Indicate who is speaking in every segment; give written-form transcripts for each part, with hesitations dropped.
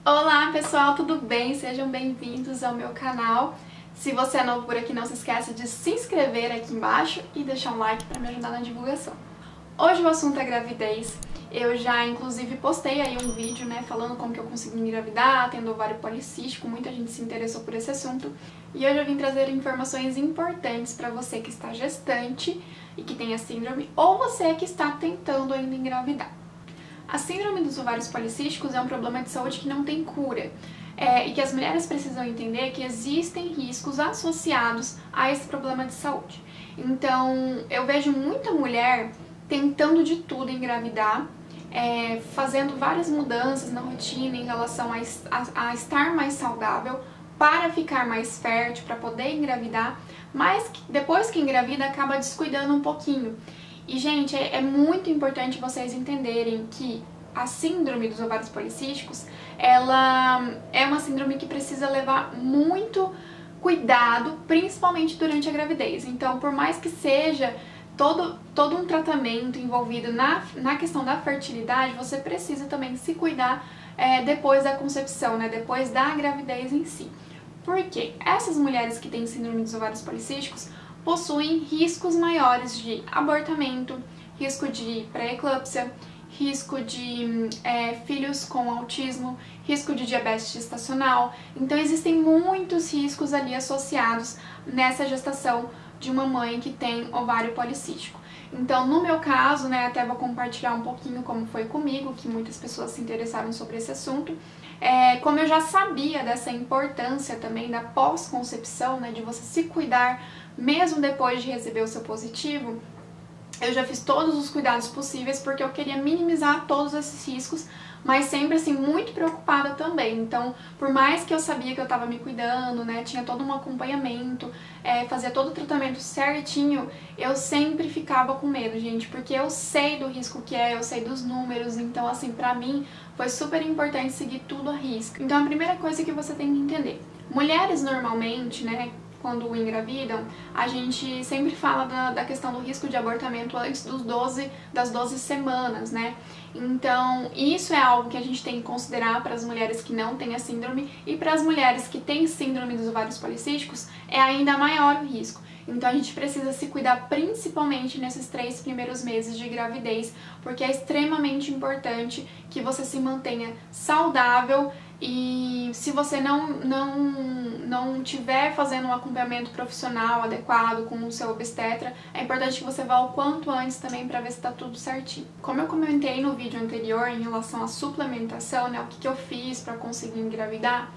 Speaker 1: Olá pessoal, tudo bem? Sejam bem-vindos ao meu canal. Se você é novo por aqui, não se esqueça de se inscrever aqui embaixo e deixar um like para me ajudar na divulgação. Hoje o assunto é gravidez. Eu já inclusive postei aí um vídeo, né, falando como que eu consegui engravidar, tendo ovário policístico, muita gente se interessou por esse assunto. E hoje eu vim trazer informações importantes para você que está gestante e que tem a síndrome, ou você que está tentando ainda engravidar. A síndrome dos ovários policísticos é um problema de saúde que não tem cura e que as mulheres precisam entender que existem riscos associados a esse problema de saúde. Então, eu vejo muita mulher tentando de tudo engravidar, fazendo várias mudanças na rotina em relação a estar mais saudável, para ficar mais fértil, para poder engravidar, mas depois que engravida acaba descuidando um pouquinho. E, gente, é muito importante vocês entenderem que a síndrome dos ovários policísticos, ela é uma síndrome que precisa levar muito cuidado, principalmente durante a gravidez. Então, por mais que seja todo um tratamento envolvido na questão da fertilidade, você precisa também se cuidar depois da concepção, né? Depois da gravidez em si. Porque essas mulheres que têm síndrome dos ovários policísticos possuem riscos maiores de abortamento, risco de pré-eclâmpsia, risco de filhos com autismo, risco de diabetes gestacional. Então existem muitos riscos ali associados nessa gestação de uma mãe que tem ovário policístico. Então, no meu caso, né, até vou compartilhar um pouquinho como foi comigo, que muitas pessoas se interessaram sobre esse assunto. Como eu já sabia dessa importância também da pós-concepção, né, de você se cuidar mesmo depois de receber o seu positivo, eu já fiz todos os cuidados possíveis porque eu queria minimizar todos esses riscos, mas sempre assim muito preocupada também. Então, por mais que eu sabia que eu estava me cuidando, né, tinha todo um acompanhamento, fazia todo o tratamento certinho, eu sempre ficava com medo, gente, porque eu sei do risco que eu sei dos números, então assim, pra mim foi super importante seguir tudo à risca. Então, a primeira coisa que você tem que entender, mulheres normalmente, né, quando engravidam, a gente sempre fala da questão do risco de abortamento antes das 12 semanas, né? Então, isso é algo que a gente tem que considerar para as mulheres que não têm a síndrome, e para as mulheres que têm síndrome dos ovários policísticos é ainda maior o risco. Então a gente precisa se cuidar principalmente nesses 3 primeiros meses de gravidez, porque é extremamente importante que você se mantenha saudável. E se você não tiver fazendo um acompanhamento profissional adequado com o seu obstetra, é importante que você vá o quanto antes também para ver se está tudo certinho. Como eu comentei no vídeo anterior em relação à suplementação, né, o que eu fiz para conseguir engravidar,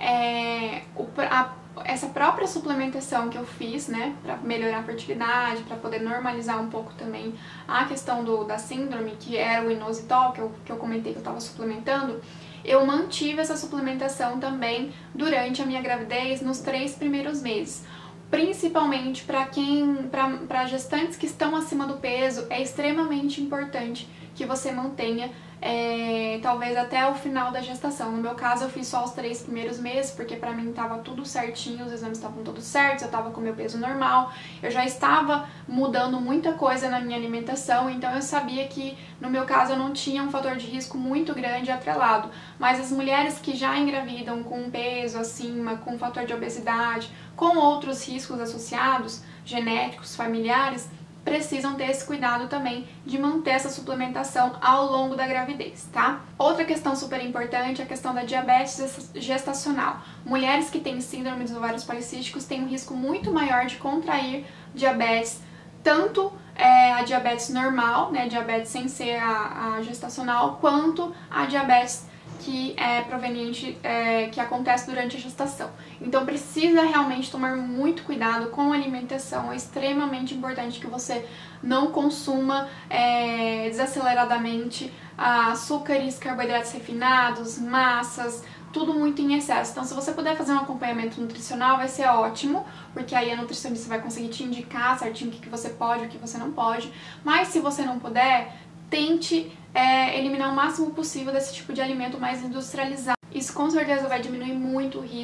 Speaker 1: essa própria suplementação que eu fiz, né, para melhorar a fertilidade, para poder normalizar um pouco também a questão da síndrome, que era o inositol, que eu comentei que eu estava suplementando, eu mantive essa suplementação também durante a minha gravidez nos 3 primeiros meses. Principalmente para gestantes que estão acima do peso, é extremamente importante que você mantenha talvez até o final da gestação. No meu caso, eu fiz só os 3 primeiros meses, porque pra mim tava tudo certinho, os exames estavam todos certos, eu tava com meu peso normal, eu já estava mudando muita coisa na minha alimentação, então eu sabia que, no meu caso, eu não tinha um fator de risco muito grande atrelado. Mas as mulheres que já engravidam com um peso acima, com um fator de obesidade, com outros riscos associados, genéticos, familiares, precisam ter esse cuidado também de manter essa suplementação ao longo da gravidez, tá? Outra questão super importante é a questão da diabetes gestacional. Mulheres que têm síndrome dos ovários policísticos têm um risco muito maior de contrair diabetes, tanto a diabetes normal, né, diabetes sem ser a gestacional, quanto a diabetes que é proveniente, que acontece durante a gestação. Então precisa realmente tomar muito cuidado com a alimentação, é extremamente importante que você não consuma desaceleradamente açúcares, carboidratos refinados, massas, tudo muito em excesso. Então, se você puder fazer um acompanhamento nutricional, vai ser ótimo, porque aí a nutricionista vai conseguir te indicar certinho o que você pode e o que você não pode. Mas se você não puder, tente eliminar o máximo possível desse tipo de alimento mais industrializado. Isso com certeza vai diminuir muito o risco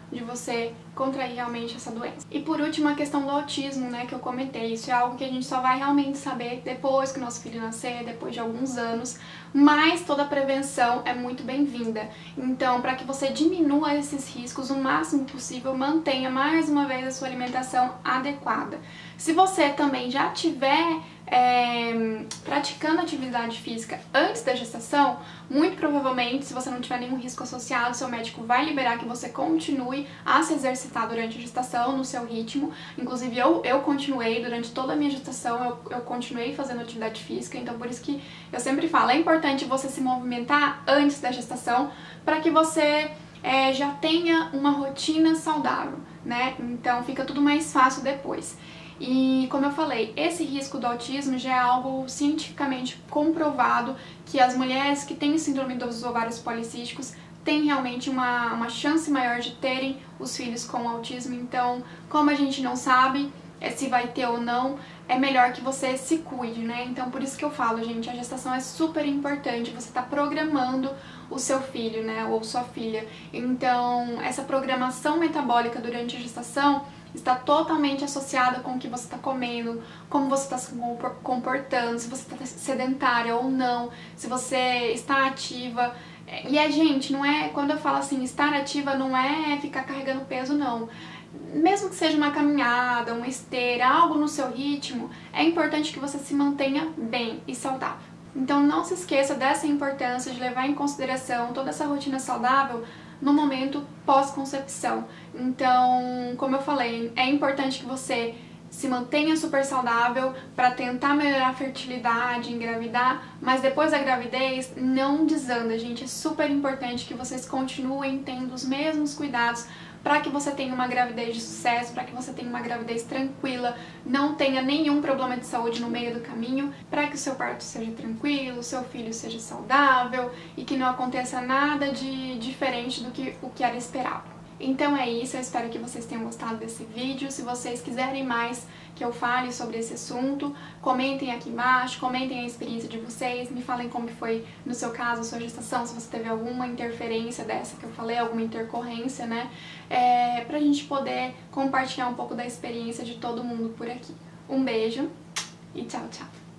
Speaker 1: de você contrair realmente essa doença. E por último, a questão do autismo, né, que eu comentei. Isso é algo que a gente só vai realmente saber depois que o nosso filho nascer, depois de alguns anos, mas toda a prevenção é muito bem-vinda. Então, para que você diminua esses riscos o máximo possível, mantenha mais uma vez a sua alimentação adequada. Se você também já tiver praticando atividade física antes da gestação, muito provavelmente, se você não tiver nenhum risco associado, seu médico vai liberar que você continue a se exercitar durante a gestação, no seu ritmo. Inclusive, eu continuei durante toda a minha gestação, eu continuei fazendo atividade física, então por isso que eu sempre falo, é importante você se movimentar antes da gestação, para que você já tenha uma rotina saudável, né? Então fica tudo mais fácil depois. E como eu falei, esse risco do autismo já é algo cientificamente comprovado, que as mulheres que têm síndrome dos ovários policísticos têm realmente uma chance maior de terem os filhos com autismo. Então, como a gente não sabe se vai ter ou não, é melhor que você se cuide, né? Então, por isso que eu falo, gente, a gestação é super importante, você tá programando o seu filho, né, ou sua filha. Então, essa programação metabólica durante a gestação está totalmente associada com o que você está comendo, como você está se comportando, se você está sedentária ou não, se você está ativa. E gente, não é, quando eu falo assim, estar ativa não é ficar carregando peso, não. Mesmo que seja uma caminhada, uma esteira, algo no seu ritmo, é importante que você se mantenha bem e saudável. Então não se esqueça dessa importância de levar em consideração toda essa rotina saudável no momento pós-concepção. Então, como eu falei, é importante que você se mantenha super saudável para tentar melhorar a fertilidade, engravidar, mas depois da gravidez não desanda, gente. É super importante que vocês continuem tendo os mesmos cuidados para que você tenha uma gravidez de sucesso, para que você tenha uma gravidez tranquila, não tenha nenhum problema de saúde no meio do caminho, para que o seu parto seja tranquilo, o seu filho seja saudável e que não aconteça nada de diferente do que o que era esperado. Então é isso, eu espero que vocês tenham gostado desse vídeo. Se vocês quiserem mais que eu fale sobre esse assunto, comentem aqui embaixo, comentem a experiência de vocês, me falem como que foi no seu caso, a sua gestação, se você teve alguma interferência dessa que eu falei, alguma intercorrência, né? Pra gente poder compartilhar um pouco da experiência de todo mundo por aqui. Um beijo e tchau, tchau!